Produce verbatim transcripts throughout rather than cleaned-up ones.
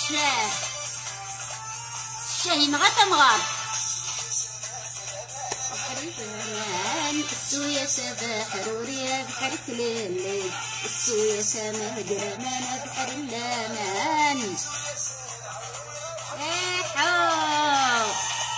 الشاه الشاهي مغا تمغار السوية سباح روريا بحر الليل السوية سما جرمان بحر اللامان احو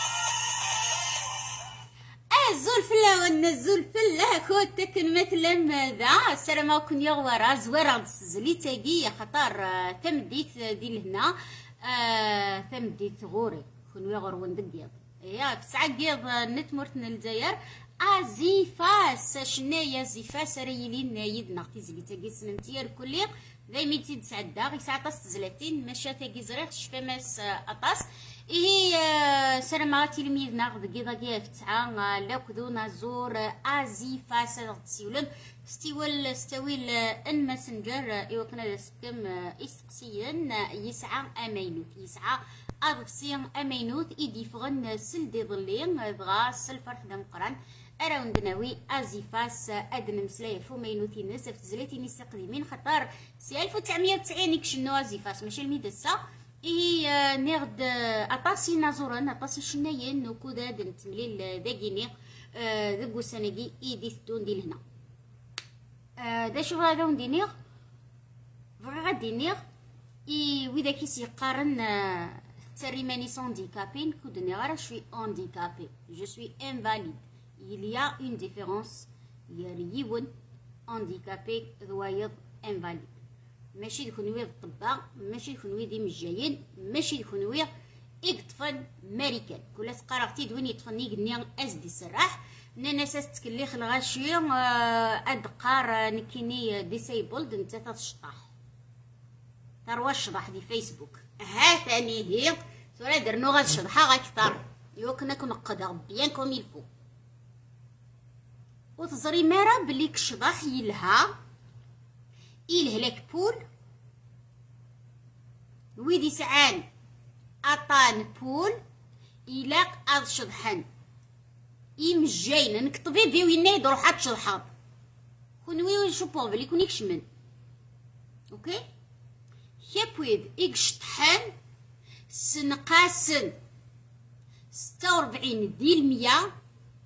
الزلفلة والنزلفلة كنت مثل ماذا السلام عليكم يا غوارا زويرة زلي تاقي خطر تمديت ديال هنا آه تمديت غوري كون غرون دقيض يا تسعة قيض نتمرتنا الجزائر ازيفاس شنايا زيفاس ريلين يدنا تيزلي تاقي سنمتير كلي دايما تيتسعدا غي ساعة طاس تزلاتين ماشا تاقي زريغ شفاماس اطاس إيه سلام تلميذنا دقيقة كيا في تسعة لاكدونا زور ازيفاس تسيولم ستيول ستويل ان ماسنجر ايوكنا دسكم اسقسيا يسعى امينوت يسعى اضفسيا امينوت ايدي فغن سلدي ظلين دغا سلفرح دمقران اراون دناوي ازيفاس ادن مسلايه فو مينوتي ناس في زلاتي نستقدمين خطر سي ألف وتسعمية وتسعين كشنو ازيفاس ماشي الميدسا إيه نغد أطاسي نازوران أطاسي شنايين نوكودا دنتمليل داكيني أه دقو سناكي إيدي ثدون ديال هنا أه دا شو غادا وندينيغ بغا غادينيغ إي وإذا كيسي قارن تريماني سانديكابين كودني غارا شوي هانديكابي جو سوي انفاليد il y a une différence يريون هانديكابي ذوايض انفاليد ماشي ديكونوي الطباء ماشي ديكونوي دي مجايين ماشي ديكونوي يقطفن ماريكان كل تقراغتي دوين يطفني قنيا ازدي سراح ناس تكلي خلغاشي ادقار نكيني ديسيبلد نتا تشطح تروا الشطح دي فيسبوك ها ثاني هي سورا درنو غاد شطحه غاكثر يوكنا كنقدر بيان كوم يلفو وتزري مارا بلي كشطح يلها إلهلك بول ويدي سعان أطان بول إلاق أض شضحن إمجاين نكطبي بيو ينايد روحات شضحاب كونوي ويشو بوفلي كون يكشمن أوكي كيبويد إكشطحن سنقاسن ستة وربعين ديال مية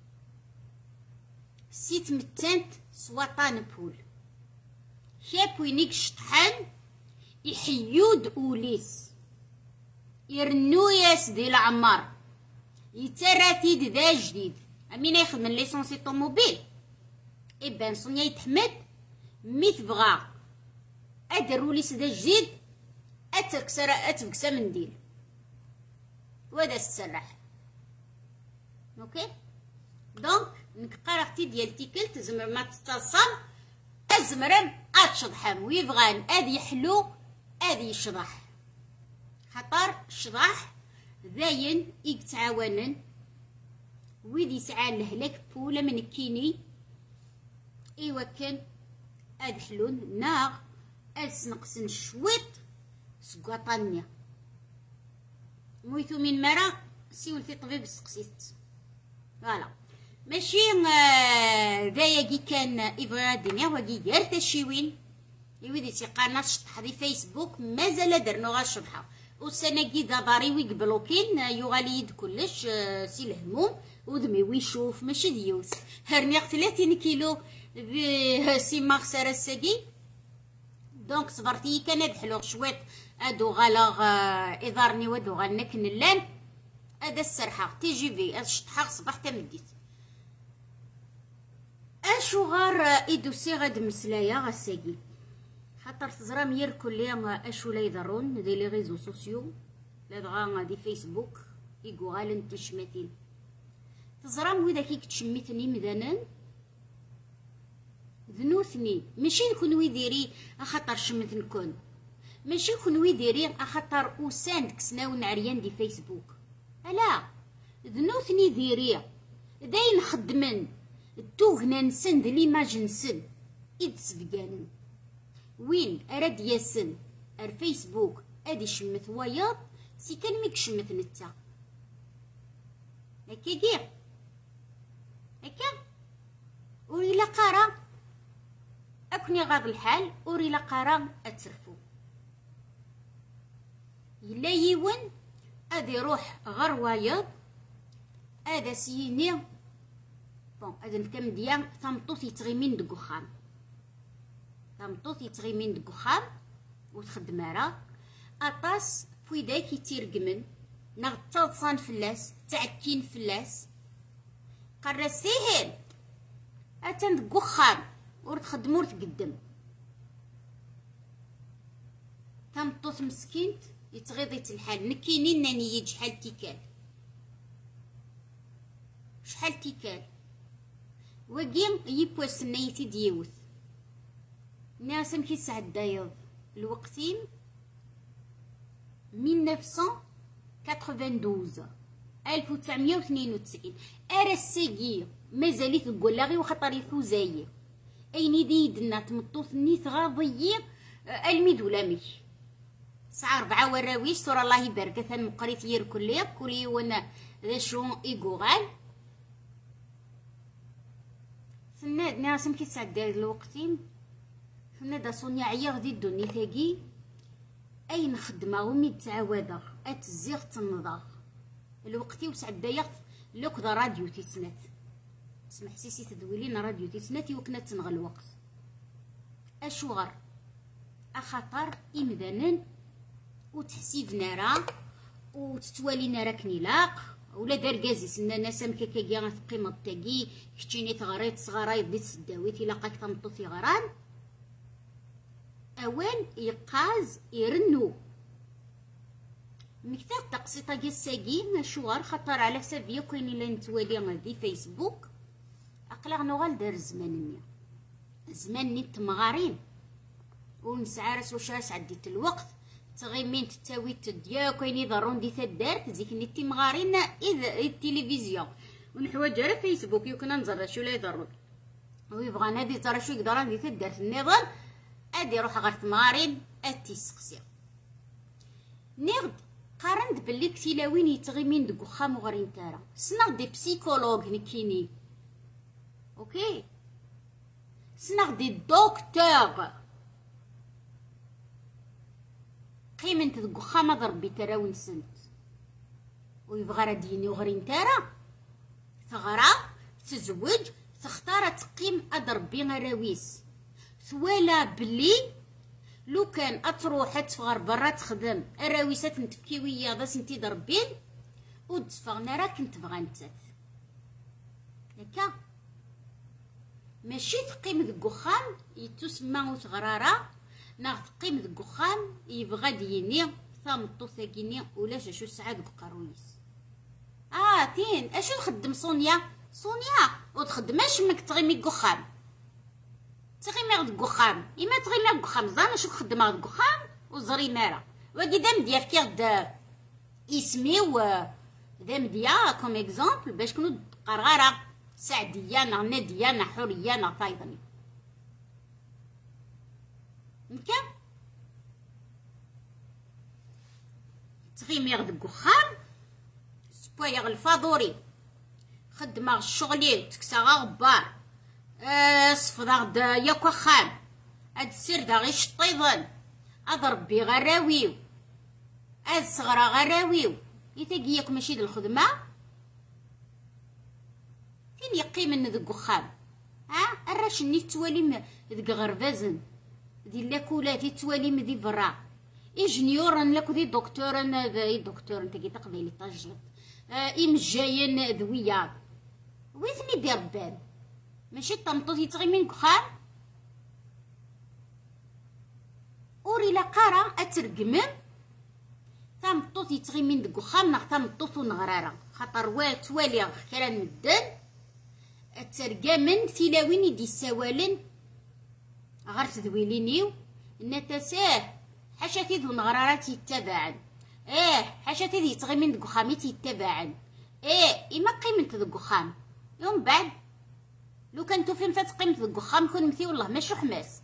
سيت متانت سواطان بول كيبوينيك شطحن يحيود أوليس يرنو ياس ديال العمار يتراتيد ذا جديد أمين يخدم ليسونسي طوموبيل إبان صنيا يتحمد مي تبغى أدر أوليس ذا جديد أتكسر أتبكسا منديل وهذا السرح أوكي دونك نكقرختي ديال تيكلت زمر ما تتصل أزمرم أتشضحم ويبغان أذي يحلو أذي يشضح خطر الشضح ذاين يتعاونن ويدي يسعى لهلاك بولا من كيني إيوا كان أذ حلون ناغ أذ نقصن شويط سقاطانيا مويتو من مرا سيولتي طبيب سقسيت فوالا ماشي ذايا كان إبرا الدنيا وكي غير تشيوين يويدي تيقانا شطح دي فيسبوك مازال درنو غا الشطحة والسنة كي داباري ويك بلوكين يغالي يد كلش سي الهموم ودمي ويشوف ماشي ديوس هرني ثلاثين كيلو سي مغسرة الساقي دونك صبرتي كان هاد حلوغ شويط ادو غالاغ إضارني ودو غانك نلان هذا السرحة تي جي في هاد الشطحة صباح تمديت اشو غار ايدوسي غاد مسلايا غاساكي خاطر تزرا مير كليا اشو لا يضرون دي لي ريزو سوسيو لا دغا دي فيسبوك يقو غالن تشمتين تزرا ويدا كي تشميتني مذانن ذنوثني ماشي نكون ويديري اخاطر شمت نكون ماشي نكون ويديري اخاطر وساند كسناو نعريان دي فيسبوك الا ذنوثني ديري داين خدمن التوغنا نسن ذي ليماج نسن إدسفقانن وين أراد ياسن الفيسبوك أدي شمت وياض سي كان ميك شمت نتا هكا كيع هكا وري لا قارا أكني غاض الحال وري لا قارا أترفو يلا يون هذا يروح غير وايض هذا سيني بون هذا نكمل ديال تمطوط يتغيمين دك وخام تمطوط يتغيمين دك وخام وتخدم راه اطاس فويدا كيتيرقمن نغتصان فلاس تعكين فلاس قرا سيهل اتن دك وخام ورتخدم ورتقدم تمطوط مسكينت يتغيض الحال نكينين ناني شحال تيكال شحال تيكال وكين يبواس نيتي ديوث ناسم كي سعد دايض الوقتين ألف وتسعمية واثنين وتسعين ارا الساقي مازالي تقول غير وخطر يفوزايا ايني دي دنا تمطوط نيت غاضيي الميد ولامي ساعة ربعة وراويش صورة الله يبارك ثان مقريت يير كليا كلي وانا ذا شو ايقوغال سناد ناسم كي تسعد داير الوقتين سناد سونيا عيا غدي دوني تاقي اين خدمة ومي تعاودغ اتزيغ تنضغ الوقتي وسعد داير لوك ذا راديو تيسنات اسمح سيسي تدويلين راديو تيسنات يوكنا تنغ الوقت اشوغر اخطر امدانن وتحسيبنا راه وتتوالينا راه كنيلاق ولا داركازي سنا ناس مكاكاكيا غتقيم الطاكي كتشيني تغريت صغارا يدي تسداويتي لاقاك تمطوطي غران اوان يقاز يرنو مكتاب تقسيطه كاع الساقي مشوار خطر على حسابي كاين الا نتوالي دي فيسبوك اقلا نوغال دار الزمانني زمان نيت مغارين ونسعى راس واش راس عديت الوقت تغيمين تتاوي تديا كاين يضرون دي تدارت زيك نيتي مغارين اذا التلفزيون ونحواج على فيسبوك يمكن نزر شو لا يضرون ويبغى نادي ترى شو يقدر ندي تدارت النظام ادي يروح غير تمغارين اتيسقسي نيغد قارنت بلي كتيلاوين يتغيمين دك وخام وغرين تارا سنا دي بسيكولوج نكيني اوكي سنا دي دكتور قيمن تدق وخام ضربي ترا ونسنت ويبغى راه ديني وغرين تارا ثغرا تزوج تختار تقيم اضربي غراويس ثوالا بلي لو كان اتروح تفغر برا تخدم اراويسات نتفكي ويا ذا سنتي ضربين ودفغنا راه كنت بغا نتات هكا ماشي تقيم دك وخام يتسمى وتغرارا ناغ تقيم دك وخام يبغى ديني ثامطو ثاكيني ولا شو ساعه دك قرويس اه تين اشو نخدم سونيا سونيا وتخدم اش مك تغيمي دك وخام تغيمي دك وخام اما تغيمي دك وخام زان شو خدمه دك وخام وزري مارا واكي دام ديال كيغد اسمي و دام ديا كوم اكزومبل باش كنو قرغره سعديه نا ناديه نا حوريه نا فايضني مكان تغيمي دك وخام سبويا الفاضوري خدمه الشغلي تكسا غبار أه صفدا غدا ياك وخام هاد السير دا غي شطيضن اضربي غراويو هاد الصغرى غراويو يتاقي ياك ماشي د الخدمه فين يقيمن دك وخام ها الراش ني توالي دك غربازن دي لاكولات يتوالي دي برا انجنيور لاكو دي دكتور انا دي دكتور انت كي تقبيلي طاجلط أه امجاين ذويا ويثني دير بال ماشي طمطوط يتغيمين كخام اوري لا قارا اترقمم طمطوط يتغيمين دك وخام ناغ طمطوط ونغرارا خاطر وات توالي كرا مدن اترقمن تيلاوين يدي السوالن غير تذويلينيو نتساه حاشا تيذو نغرارات يتبعن ايه حاشا تيذ يتغيمين دك وخام يتبعن ايه اما قيمت دك وخام يوم بعد لو كنتو فين فتقيمت دك وخام كون مثي والله ماشي حماس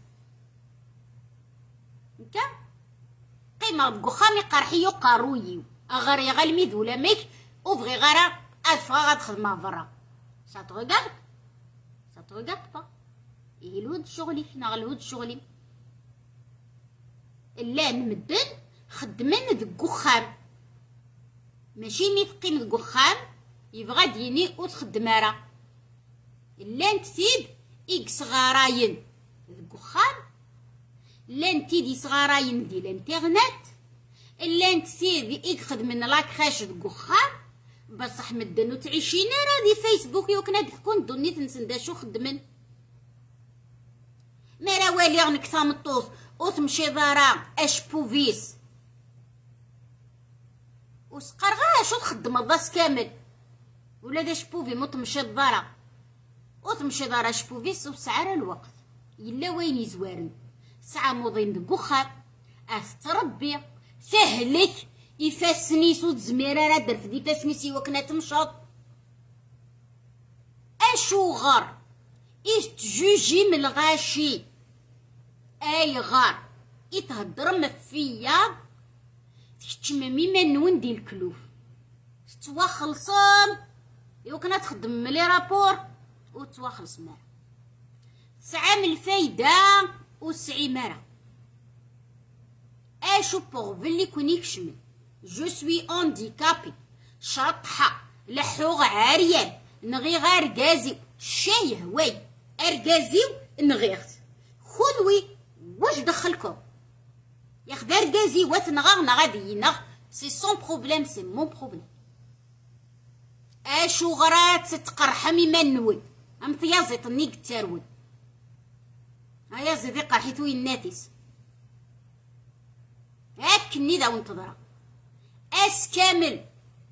نكا قيمة دك وخام يقرحيو قارويو اغاري غالميد ولا ميك وبغي غارا ادفغا غتخدمها برا سا تغوغارد سا تغوغارد با إيه الود شغلي ناغ الود شغلي لا نمدن خدمن دك وخام ماشي مي تقيم دك وخام يبغى ديني وتخدم راه لان تيد إكس غراين دك وخام لان تيدي صغاراين ديال الانترنت لان تيد إك خدمن لاكراش دك وخام بصح مدن وتعيشين راه دي فيسبوك يوكنا تكون دوني تنسندا شو خدمن ما راه والي غنك ثامطوس وتمشي دارا اش بوفيس وسقر غير شو تخدم الضاس كامل ولا داش بوفي مو تمشي دارا وتمشي دارا اش بوفيس وسعر الوقت يلا وين يزوارن ساعه موضين دبوخا تربي سهلك يفاسني صوت زميره راه در في يفاسني وكنا تمشط اشو غار يتجوجي من الغاشي اي غار يتهضر مفيا تشممي من وندي الكلوف توا خلصان يوكنا تخدم ملي رابور وتوا خلص مال ساعه من الفايده وسعي مرا اشو بوغفلي كوني كشمل جو سوي اونديكابي شطحه لحوغ عريان نغي غير ركازي شايه واي اركازيو نغيغت خذوي واش دخلكم ياخد ركازي واتنغا غادي ينغ سي سون بروبليم سي مون بروبليم اشو غرات تقرحمي ما نوي ام ثيازي طني قتاروي هيا زيدي قرحيتو يناتيس هاكني دا وانتظرا اس كامل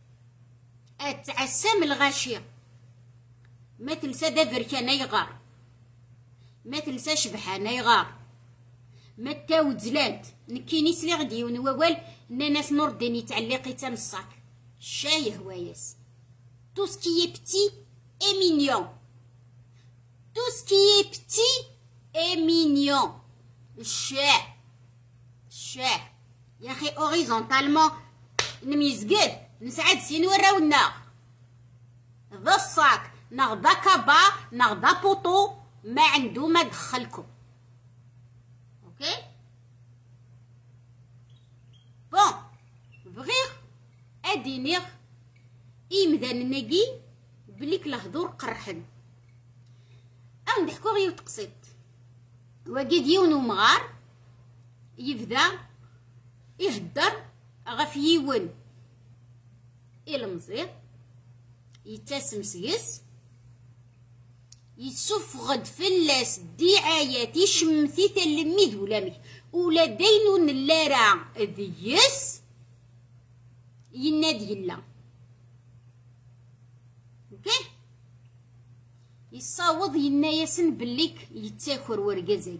اتعسام الغاشيه ما تلسى دابر كان يغار ما تلسى شبحان يغار ما تاود زلات نكيني سلي غدي ونوال ناس نور ديني تعلقي تام الصاك شايه هواياس تو سكي بتي اي مينيون تو سكي بتي اي مينيون الشاع الشاع يا اخي اوريزونتالمون نميزقد نسعد سين وراونا ذا الصاك نغدا كابا نغدا بوطو ما عندو ما دخلكم اوكي بون بغيغ ادينيغ إمدان ناقي بليك لهدور قرحن او نضحكو غير تقسيط وقيد يون ومغار يبدا يهدر غف يون المزيغ يتاسم سيس يتسفغد فلاس دعايات يشمثي تلميذ ولامي ولا دينو نلارع ديس ينادي الله اوكي يصاوض ينايسن بليك يتاكر ورقازاي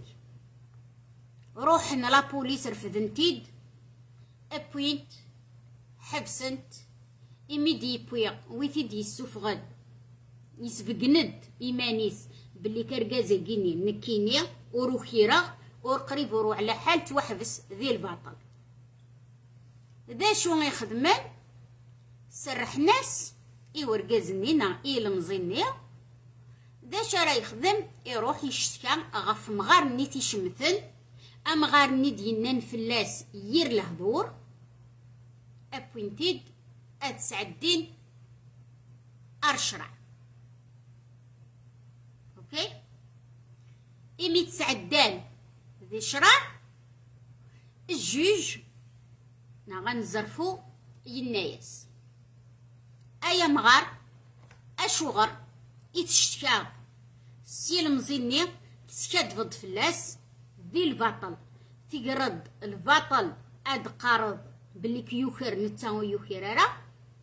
روحنا لا بوليس رفدنتيد ابوينت حبسنت إميدي بويا ويتيد يسوفغد يسبقند إيمانيس بلي كرقازة كيني نكيني وروخيرا ورقريب ورو على حال توحبس ذي الباطل ذا شو يخدمن سرح ناس إورقازنينا إي المزيني ذا شرا يخدم يروح يشتكى غف مغار نيتي شمثن أم غار نيد ينان فلاس يير لهدور أبوينتيد أتسعدين أرشرع أوكي إمي تسعدان ذي شرع الجوج نغنزرفو ينايس أيا مغار أشوغر يتشتكى سي المزيني تسكاد فض فلاس ذي الباطل تقرد الباطل أد قارض بلي كيوخر نتاو يوخيرارا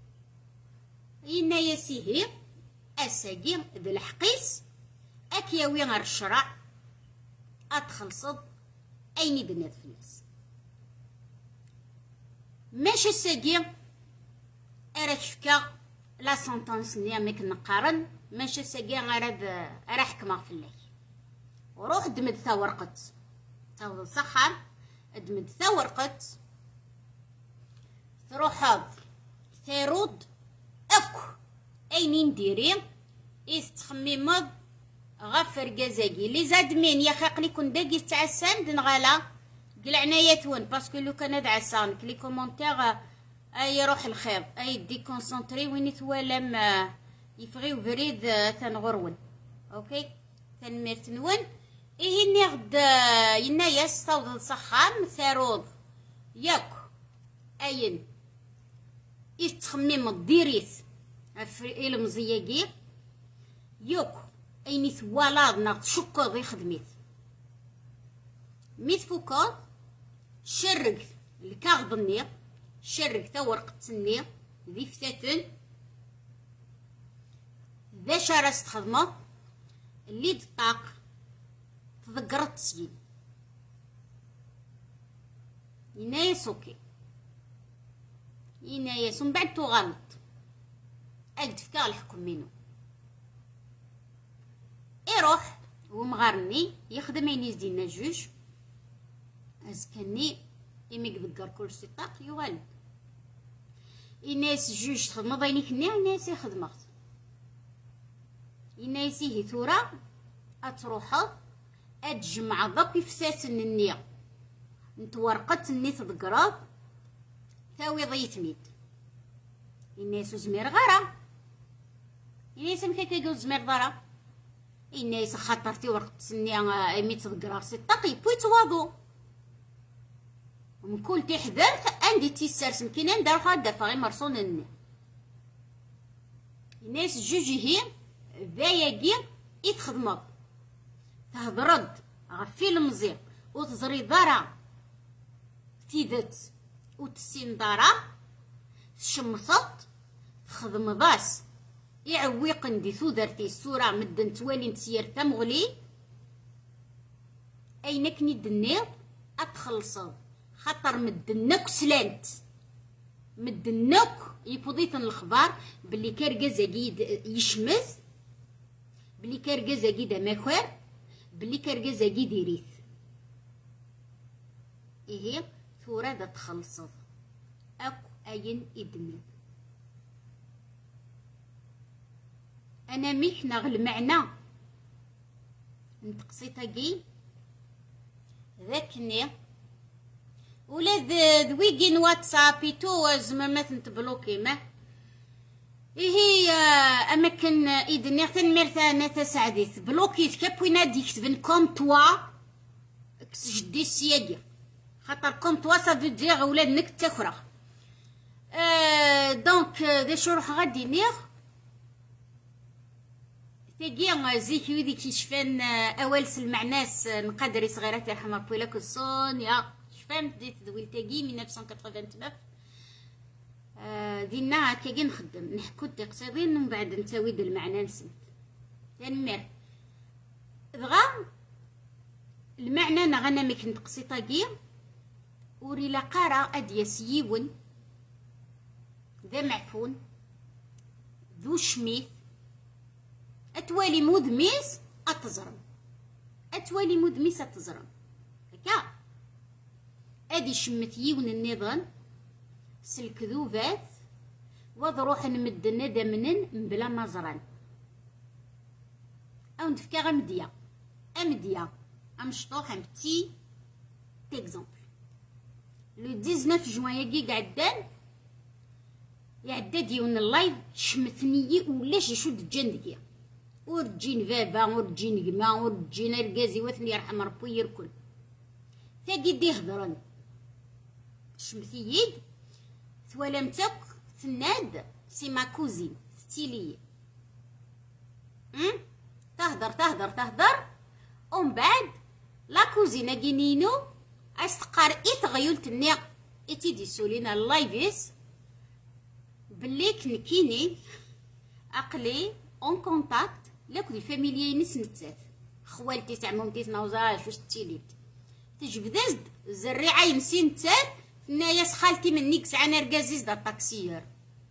إنا يسيهي أساقي ذي الحقيس أكياوي غير الشرع أتخلصد أيني بنات فلاس ماشي ساقي أراك فكا لا سونطونس نيا ميك نقارن ماشي ساقي غير أرا حكمة فلاي وروح دمد ثا ورقت تاخذ صحة دمد ثا ورقت تروح هاد ثيرود اكو اينين ديري إذ تخميمض غفر قزاقي لي زاد مين يا خاقلي كون داقي تعسان دنغالا قلعنا يتون باسكو لو كان دعسانك لي كومونتير اي روح الخير اي دي كونسونطري وين توالم يفغيو بريد تنغرون اوكي تنميرت نون ايه نغد ينا يستوض الصخام ثاروض ياك اين يتخمم الديريت في المزياقي ياك اين ثوالاد نغد شكو ضي خدميت ميت فوكا شرق الكاغض النير شرق تا ورقة النير ذي فتاتن ذا شارس تخدمه اللي دطاق تذكر التسجيل ينايس اوكي ينايس ومن بعد تغلط اجد فكا الحكم منو يروح ومغارني يخدم ينيز دينا جوج ازكني يمي يذكر كل سطاق يغلب ينايس جوج تخدم ضيني كني ينايس يخدمت ينايسيه ثورة اتروحو اتجمع ضك يفساس النية نتورقت الني تذكرات تاوي ضيت ميت ينايسو زمير غارة ينايس مكاكا يقول زمير ضرا ينايس خاطرتي ورقة النية مي تذكرات سطاق يبوي تواضو من كل تحذر عندي تيسرس مكينا ندار خاطر فغي مرسون الني ينايس جوجي هي ذا ياقي يتخدمض تهضرد غفي المزيق وتزري ضرا تيدت وتسين ضرا تشمصط تخدم ضاس يعويق ندي ثودرتي السورة مدن توالي نتسير تمغلي اينك ند النيض اتخلصض خطر مدنك سلانت مدنك يبوضيتن الخبار باللي كارقازا قيد يشمث بلي كارقازا قيدا ماكوار بلي كارقازا قيد يريث ايه ثورة دا تخلصض اكو اين ادمي انا ميح نغل معنى نتقصيتا قي ذاكني ولا ذويقين واتسابي تو زعما ما تنتبلوكي ما هي اماكن ايدني تنميرتا تسعديت بلوكيت كابوينا ديكتبن كوم توا كس جدي السياقي خاطر كوم توا سافو دير ولاد نك تاخرى أه دونك ذا شروح غادي نيغ تاقي زيك ويدي كيشفان اوالس المعناس نقدر صغيرات يرحم ربي لك الصون يا شفان بديت دويل تاقي من ألف وتسعمية وثمانية وثمانين آه دينا هكاكي نخدم نحكو التقصيرين ومن بعد نساوي د المعنى نسمت تنمر دغا المعنى نغنى ميك نتقصي طاقي وري لقارا اديا سيون ذا معفون ذو شميث اتوالي مدميس اتزرم اتوالي مدميس اتزرم هكا ادي شمت يون النظام سلكذوبات وضروح نمد الندى منن بلا مزران او نتفكا غمديا امديا امشطوح ام بتي تيكزامبل لو تسعطاش جوان ياكي قعدان يعدى ديون اللايف شمتني ولاش يشد جندقيا ورجين بابا ورجين قما ورجين رقازي وثني يرحم ربي يركل تاقي دي هضرن شمتييد ثوالمتك ثناد سي ما كوزين ستيلي ام تهدر تهدر تهدر ومن بعد لا كوزينه كينينو استقار اتغيلت النيا اتي دي سولينا اللايفيس بلي كنكيني عقلي اون كونتاكت لاك دي فاميليا نس نتات خوالتي تاع مامتي تناوزاش واش تيليت تجبدز الزريعه ينسي نتات نايا خالتي منيك سعنا ركازيز دا طاكسيير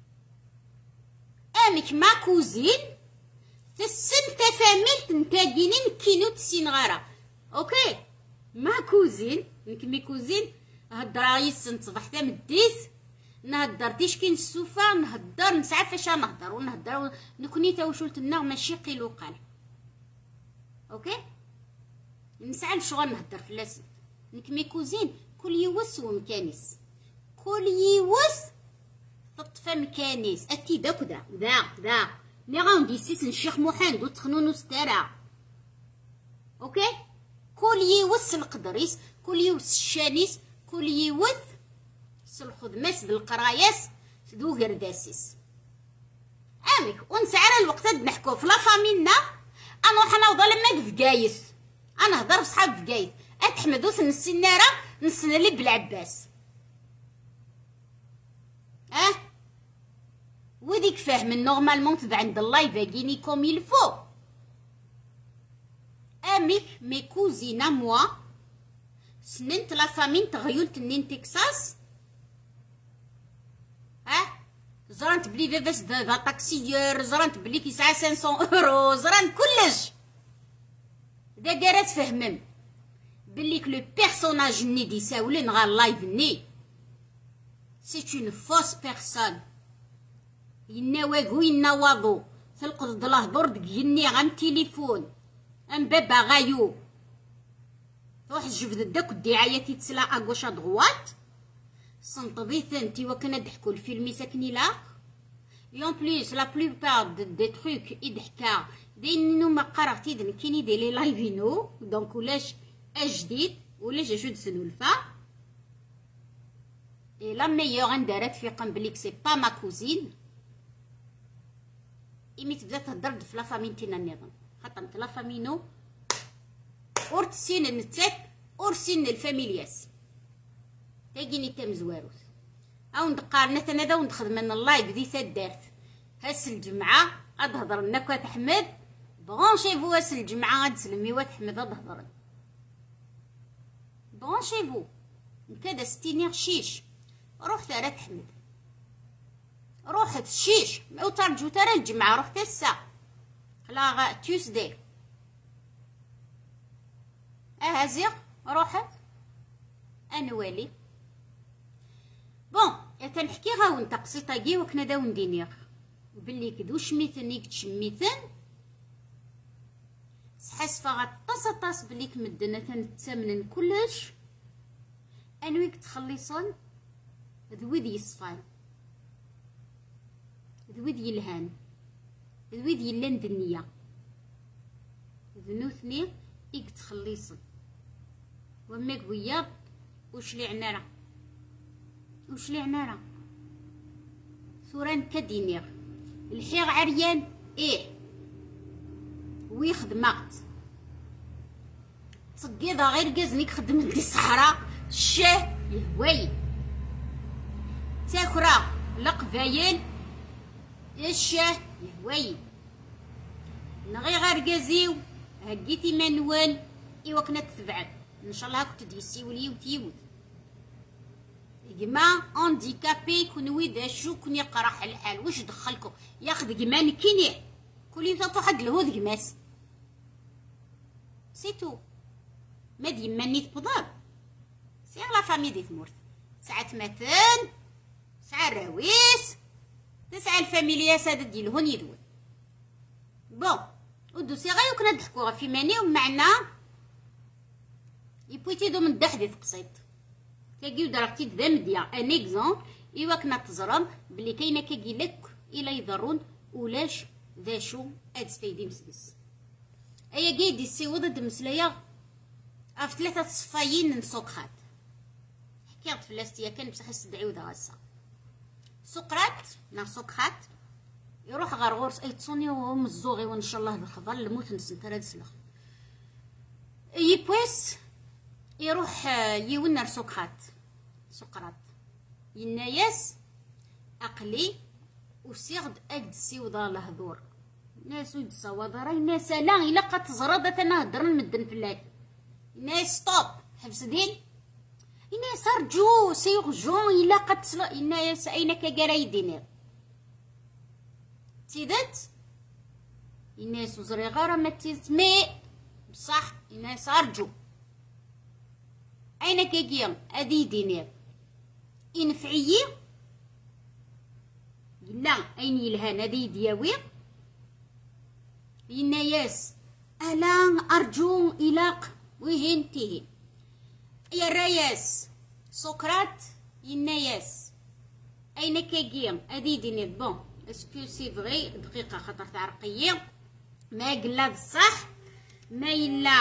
امك ما كوزين تسن تفاميلت نتاقينين كينو تسين غارة اوكي ما كوزين نكمي كوزين هدر عيس نصبح تا مديت نهدر تيش كين السوفا نهدر نسعى فاش نهدر ونهدر نكوني تا وشولت النغ ماشي قيل وقال اوكي نسعى لشغل نهدر في اللاسن نك مي كوزين كل يوس ومكانيس كل يوس تطفى مكانيس أتي داك دا دا دا مي غاوندي سيس الشيخ محمد وتخنون وستارع اوكي كل يوس القدريس كل يوس الشانيس كل يوس الخدماس بالقراياس ذو قرداسيس امك ونسعر الوقت نحكو في لا فامينا انا وحنا وضل ما في قايس انا هضر بصحاب في قايس اتحمد وثن السناره نسنلي بالعباس اه وديك فاهم نورمالمون تبع عند الله فاكيني كوم يلفو امك مي كوزينا موا سننت لا فامين تغيولت نين تكساس ها زرانت بلي فيفاس دا طاكسيور زرانت بلي كيسعى خمسمية اورو زرانت كلش دا قرات فهمن بلي لو بيرسوناج ني دي ساولين غا لايف ني سي اون فوس بيرسون ينا واقو ينا واضو تلقض دلاه برد يني غام تليفون ام بابا غايو روح الجبد داك الدعايه تيتسلا اغوش ادغوات سنطبي ثنتي وكنا ضحكوا الفيلم ساكني لا يون بليس لا بلوبار دي تروك يضحكا داينو ما قراتي دن كيني دي لي لايفينو دونك ولاش اجديد ولاش جود سنولفا اي لا ميور ندارت في قنبليك سي با ما كوزين ايمي تبدا تهضر في لا فامين تينا النظام خاطر انت لا فامينو اورتسين النتات اورسين الفاميلياس تاقيني تام زواروث او ندقارنا انا دا وندخدم من اللايف دي تدارت هاس الجمعه ادهضر لنا كوات احمد برونشيفو هاس الجمعه غاد سلمي وات احمد ادهضر برونشيفو نكاد ستيني شيش روح تارات احمد روحت الشيش او ترجو ترى الجمعه روحت الساعه خلا تيوسدي اهازيغ روحت انوالي بون يا تنحكي غاون تقسيطاكي وكنا داو ندينيغ بلي كدو شميتني كتشميتن سحاسفا غطاس طاس بلي كمدنا تنتامنن كلش انويك تخلصن ذويد يصفان ذويد يلهان ذويد يلان دنيا ذنوثني إيك تخلصن وماك وياض وش لي عنارة وش لي عنارة ثوران كدينيغ الحيغ عريان ايه ويخدمات تصقيضا غير قازنيك خدمت دي الصحراء الشاه يهوي تاكرا لقفاين الشاه يهوي نغي غير قازيو هكيتي منوان ايوا كنا تتبعد ان شاء الله كنت ديسيولي وتيوت جماعة انديكابي كونوي داشو كون يقرح الحال واش دخلكم ياخذ جمان كيني كل يوم تطو حد الهود جماس سيتو ما ديماني تبضر سي لا فامي دي ثمورت ساعات مثلا ساعة الراويس تسعة الفاميليا سادة ديال هون يدوي بون ودوسي غير كنا نضحكوا في ماني ومعنا يبويتي دو من دحدي تقسيط كاكيو درختي دا مديا ان اكزومبل ايوا كنا تزرم بلي كاينه كاكيلك الا يضرون ولاش ذا شو اد ستيدي مسدس ايا قايد يسيوض د مسلايا اف ثلاثه صفايين نسوقات حكيت فلاستيا كان بصح يستدعيو دا غاسا سقراط نا سقراط يروح غير غورس اي تصوني وهم الزوغي وان شاء الله بالخضر الموت نسن تراد سلخ يبويس يروح يونر سقراط سقراط يناياس اقلي وسيغد اكد سيوضا لهدور ناس ود صواد راي ناس لا الا قد تزرد تنهضر المدن فلاك ناس ستوب حبس دين ناس ارجو سيغجو الا قد تصل ناس اينك كراي دينير تيدت الناس وزري غير ما تسمي بصح الناس ارجو اين كاكيا ادي دينير ينفعي لا اين يلهان ادي دياوي الناس الا ارجو الاق وهين تيهي يا الرياس سقراط يناياس اين كاكيا ادي ديني بون اسكو سي فغي دقيقه خاطر تعرقيه ما قلا بصح ما يلا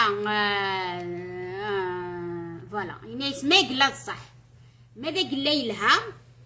فوالا ينايس ما قلا بصح ماذا قلا يلها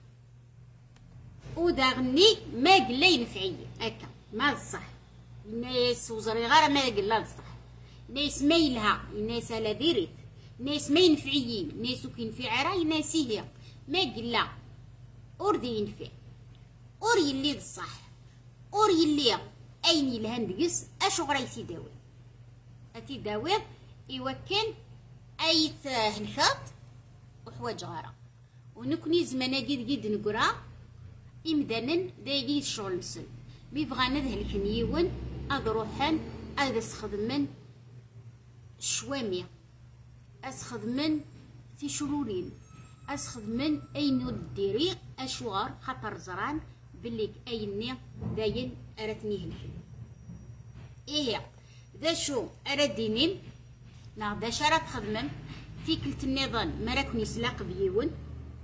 وداغني ما قلا ينفعي هكا ما بصح ينايس وزري غير ما قلا بصح ناس ما يلها ناس على ديريت ناس ما ينفعيين ناس كينفع راه ناسي هي ما قلا اور دي ينفع اور يلي بصح اور يلي اين يلها ندقس اشو غرا يتداوي اتداوي ايوا كان ايت هنخاط وحوايج غارة ونكوني زمانا قيد قيد نقرا امدانا دايقي الشغل نسن مي بغانا ذهلك نيون اذ روحان اذ اسخدمن شوامية اسخدمن في شرورين اسخدمن اينو الديري اشوار خطر زران بليك ايني داين ارتني هنا ايه ذا شو ارديني نا دا شرا تخدمم في كلت النظام ما راكم يسلاق بيون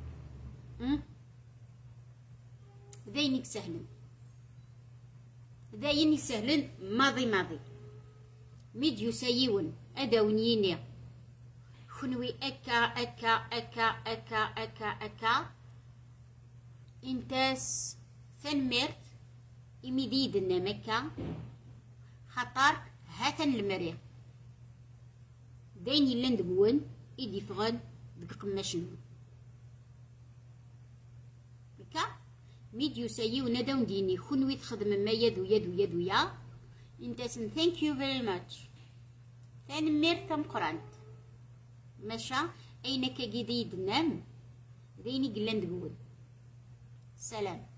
داينك سهلن داين سهلن ماضي ماضي ميديو سايون اداونيني خنوي اكا اكا اكا اكا اكا اكا انتاس ثنمرت اميديد مكة خطر هاتن المريا داين يلان دقون ايدي فغن دق قماشن بكا ميديو سايو نداون ديني خنوي تخدم ما يدو يدو يدو يا انتاسن ثانك يو فيري ماتش ثاني ميرتم قرانت مشا اينك جديد نام ديني قلان دقون سلام.